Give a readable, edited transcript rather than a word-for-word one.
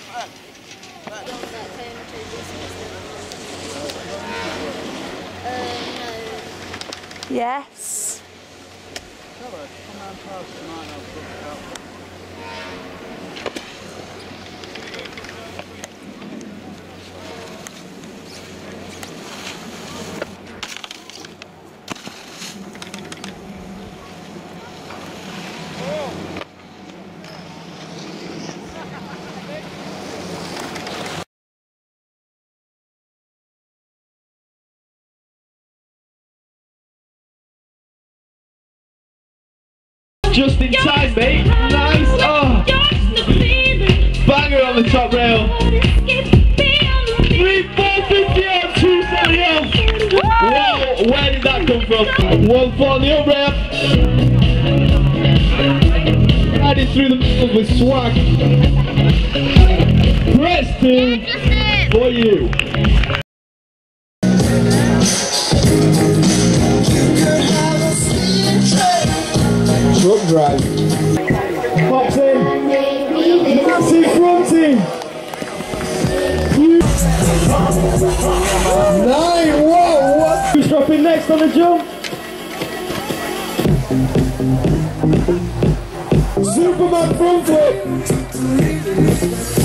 Yes. Just in time, mate. Nice. Oh. Banger on the top rail. 3, 4, 50 on 270 off. Wow, where did that come from? 1 4 on the up rail. Riding through the middle with swag. Press 2 for you. Truck drive. Pops in. Massive fronting. 9. Whoa, what? Who's dropping next on the jump? Superman front flip.